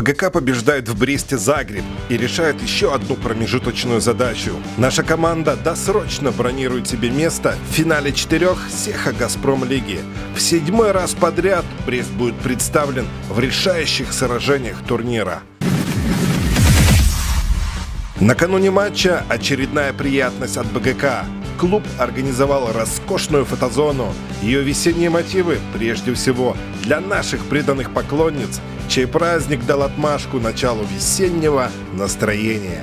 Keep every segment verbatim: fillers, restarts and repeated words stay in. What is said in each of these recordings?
БГК побеждает в Бресте Загреб и решает еще одну промежуточную задачу. Наша команда досрочно бронирует себе место в финале четырех Сеха Газпром лиги. В седьмой раз подряд Брест будет представлен в решающих сражениях турнира. Накануне матча очередная приятность от БГК. Клуб организовал роскошную фотозону. Ее весенние мотивы прежде всего для наших преданных поклонниц, чей праздник дал отмашку началу весеннего настроения.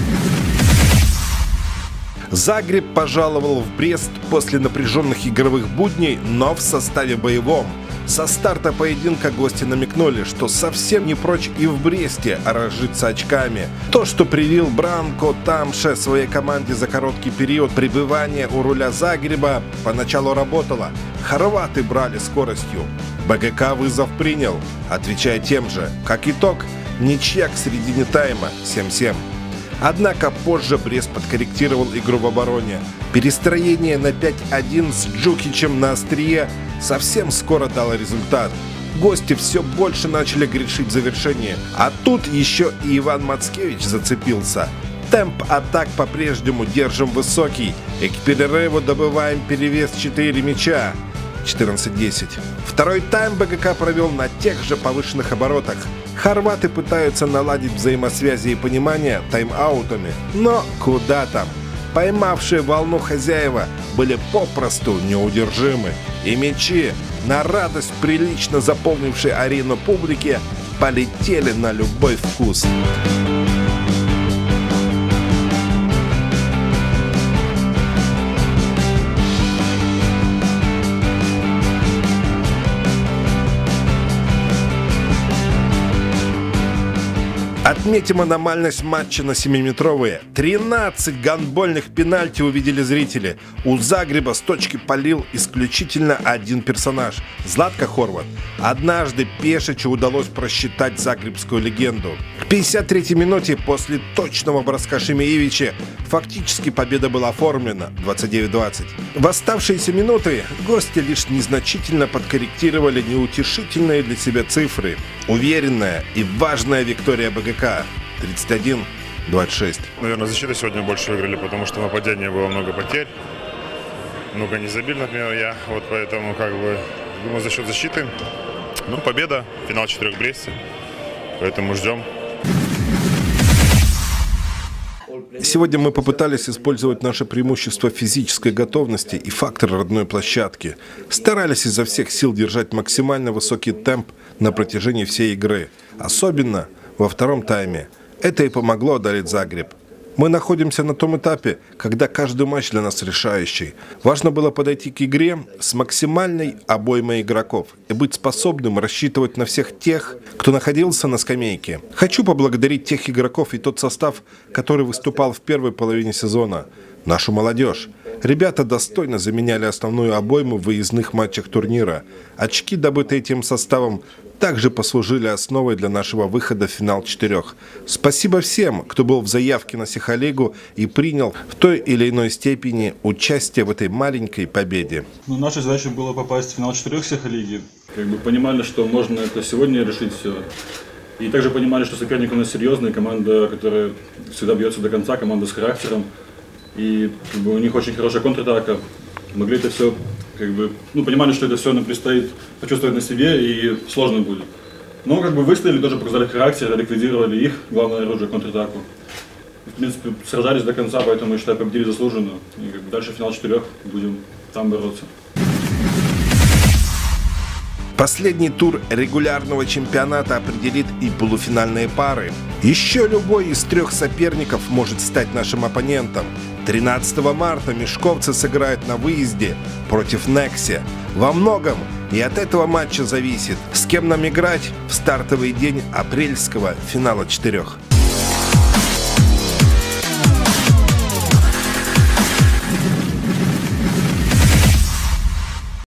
Загреб пожаловал в Брест после напряженных игровых будней, но в составе боевом. Со старта поединка гости намекнули, что совсем не прочь и в Бресте разжиться очками. То, что привил Бранко Тамше своей команде за короткий период пребывания у руля Загреба, поначалу работало. Хорваты брали скоростью. БГК вызов принял, отвечая тем же. Как итог, ничья к середине тайма семь-семь. Однако позже Брест подкорректировал игру в обороне. Перестроение на пять один с Джукичем на острие совсем скоро дало результат. Гости все больше начали грешить завершение. А тут еще и Иван Мацкевич зацепился. Темп атак по-прежнему держим высокий. И к перерыву добываем перевес четыре мяча. четырнадцать десять. Второй тайм БГК провел на тех же повышенных оборотах. Хорваты пытаются наладить взаимосвязи и понимание тайм-аутами. Но куда там? Поймавшие волну хозяева были попросту неудержимы. И мячи, на радость прилично заполнившей арену публики, полетели на любой вкус. Отметим аномальность матча на семиметровые. тринадцать гандбольных пенальти увидели зрители. У Загреба с точки полил исключительно один персонаж – Златко Хорват. Однажды Пешичу удалось просчитать загребскую легенду. К пятьдесят третьей минуте после точного броска Шимеевича фактически победа была оформлена – двадцать девять двадцать. В оставшиеся минуты гости лишь незначительно подкорректировали неутешительные для себя цифры. Уверенная и важная виктория БГК тридцать один двадцать шесть. Наверное, защита сегодня больше выиграли, потому что в нападении было много потерь. Много не забили, например, я. Вот поэтому, как бы, думаю, за счет защиты. Ну, победа, финал четырех в Бресте. Поэтому ждем. Сегодня мы попытались использовать наше преимущество физической готовности и фактор родной площадки. Старались изо всех сил держать максимально высокий темп на протяжении всей игры. Особенно во втором тайме. Это и помогло одолеть Загреб. Мы находимся на том этапе, когда каждый матч для нас решающий. Важно было подойти к игре с максимальной обоймой игроков и быть способным рассчитывать на всех тех, кто находился на скамейке. Хочу поблагодарить тех игроков и тот состав, который выступал в первой половине сезона. Нашу молодежь. Ребята достойно заменяли основную обойму в выездных матчах турнира. Очки, добытые этим составом, также послужили основой для нашего выхода в финал четырех. Спасибо всем, кто был в заявке на Сехалигу и принял в той или иной степени участие в этой маленькой победе. Ну, наша задача была попасть в финал четырех Сехалиги. Как бы понимали, что можно это сегодня решить все. И также понимали, что соперник у нас серьезный, команда, которая всегда бьется до конца, команда с характером. И как бы, у них очень хорошая контратака. Могли это все, как бы, ну, понимали, что это все нам предстоит почувствовать на себе и сложно будет. Но как бы выстояли, тоже показали характер, ликвидировали их, главное оружие, контратаку. В принципе, сражались до конца, поэтому, я считаю, победили заслуженно. И как бы, дальше финал четырех будем там бороться. Последний тур регулярного чемпионата определит и полуфинальные пары. Еще любой из трех соперников может стать нашим оппонентом. тринадцатого марта мешковцы сыграют на выезде против Некси. Во многом и от этого матча зависит, с кем нам играть в стартовый день апрельского финала четырех.